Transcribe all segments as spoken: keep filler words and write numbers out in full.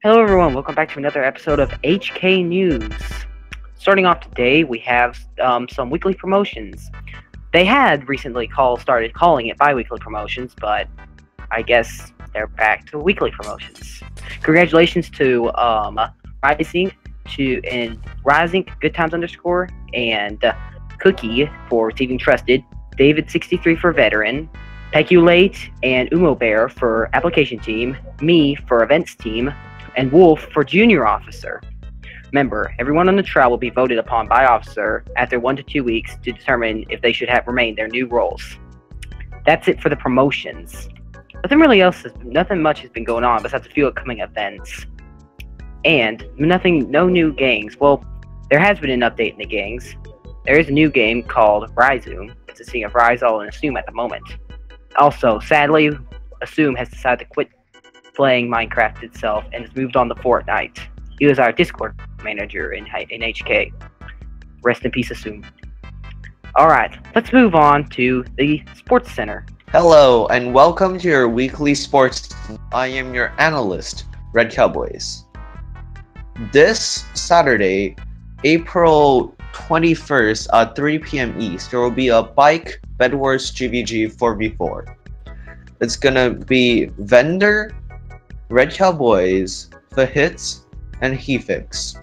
Hello everyone, welcome back to another episode of H K News. Starting off today, we have um, some weekly promotions. They had recently call started calling it bi-weekly promotions, but I guess they're back to weekly promotions. Congratulations to um, Rising to and Rising Good Times underscore and uh, Cookie for receiving trusted, David sixty-three for veteran, Peculate and Umo Bear for application team, me for events team, and Wolf for junior officer. Remember, everyone on the trial will be voted upon by officer after one to two weeks to determine if they should have remained their new roles. That's it for the promotions. Nothing really else, has, nothing much has been going on besides a few upcoming events. And nothing, no new gangs. Well, there has been an update in the gangs. There is a new game called Ryzoom. It's a scene of Ryzol and Assume at the moment. Also, sadly, Assume has decided to quit playing Minecraft itself and has moved on to Fortnite. He was our Discord manager in, in H K. Rest in peace, Assume. Alright, let's move on to the Sports Center. Hello, and welcome to your weekly sports. I am your analyst, Red Cowboys. This Saturday, April twenty-first at three p m East, there will be a Bike Bed Wars G V G four v four. It's gonna be Vendor, Red Cowboys, The Hits, and Hefix.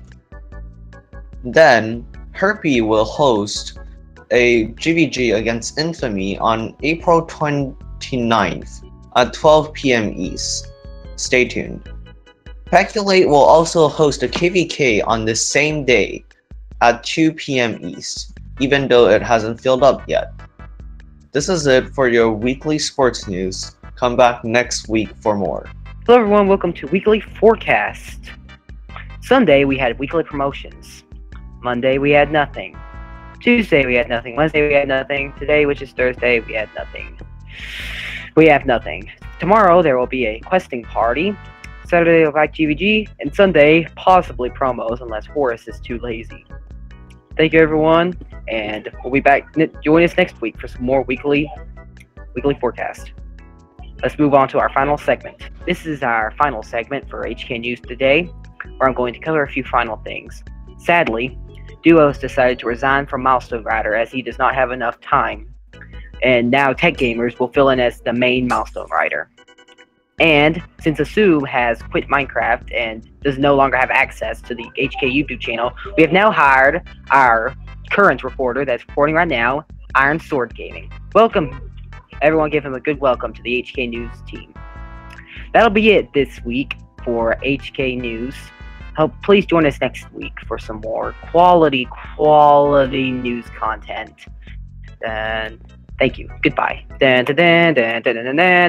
Then, Herpy will host a G V G against Infamy on April twenty-ninth at twelve p m East. Stay tuned. Peculate will also host a K V K on the same day at two p m East, even though it hasn't filled up yet. This is it for your weekly sports news. Come back next week for more. Hello everyone, welcome to Weekly Forecast. Sunday we had weekly promotions. Monday we had nothing. Tuesday we had nothing. Wednesday we had nothing. Today, which is Thursday, we had nothing. We have nothing. Tomorrow there will be a questing party. Saturday we'll have G V G. And Sunday, possibly promos unless Horace is too lazy. Thank you everyone, and we'll be back. Join us next week for some more weekly weekly forecast. Let's move on to our final segment. This is our final segment for H K News today, where I'm going to cover a few final things. Sadly, Duos decided to resign from Milestone Rider as he does not have enough time, and now Tech Gamers will fill in as the main Milestone Rider. And since Assume has quit Minecraft and does no longer have access to the H K YouTube channel, we have now hired our current reporter that's reporting right now, Iron Sword Gaming. Welcome. Everyone give him a good welcome to the H K News team. That'll be it this week for H K News. Hope, please join us next week for some more quality, quality news content. And thank you. Goodbye.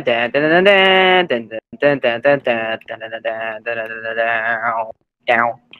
Down.